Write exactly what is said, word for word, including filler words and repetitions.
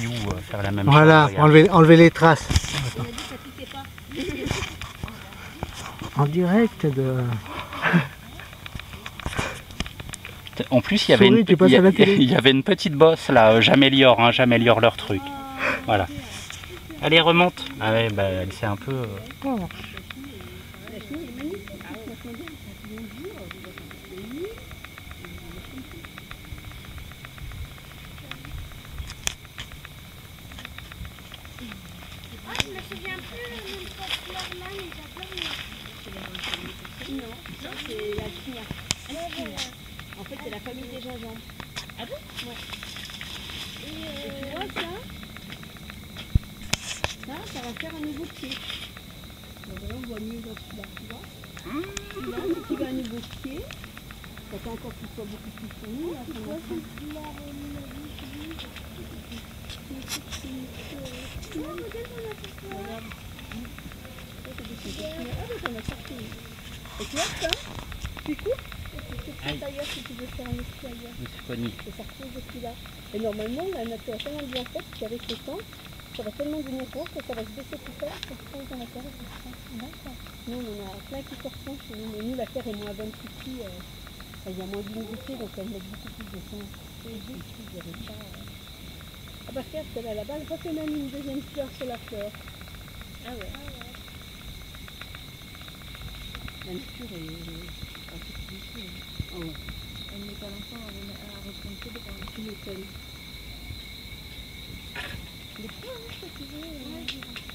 cailloux, euh, faire la même voilà, chose. Voilà, enlever, enlever les traces. En direct de... En plus, il y avait, Souris, une, tu passes il y, à la télé. il y avait une petite bosse là, euh, j'améliore, hein, j'améliore leur truc. Voilà. Allez, remonte. Ah ouais, bah, elle s'est un peu... Euh... Oh. Ah, je me souviens plus le nom de cette fleur-là, mais j'adore. Non, c'est la chimia. En fait, c'est la famille des gingembre. Ah bon? Ouais. Et, euh, et tu vois ça? Ça, ça va faire un nouveau pied. Donc là, on voit mieux dans celui-là, tu vois? Là, si tu veux un nouveau pied, ça fait encore qu'il soit beaucoup plus fourni. Là, ça va faire. Regarde. Et tu vois ça? Tu coupes et tu fais ailleurs si tu veux faire un outil ailleurs. Et ça repose depuis là. Et normalement, la nature a tellement bien faite qu'avec le temps, ça va tellement devenir rond que ça va se baisser tout seul, ça se pose dans la terre et ça se passe. Nous, on en a plein qui se refont chez nous, mais nous, la terre est moins bonne qu'ici. Euh, il y a moins d'humidité, donc elle met beaucoup plus de temps. Et juste, je dirais pas. Euh... Ah bah regarde, celle-là là-bas, elle refait même une deuxième fleur sur la fleur. Ah ouais. Ah ouais. La nature est un peu plus difficile. Oh ouais. Elle met pas longtemps à reprendre tout devant. Tu m'étonnes. Les points, hein, ça tu veux.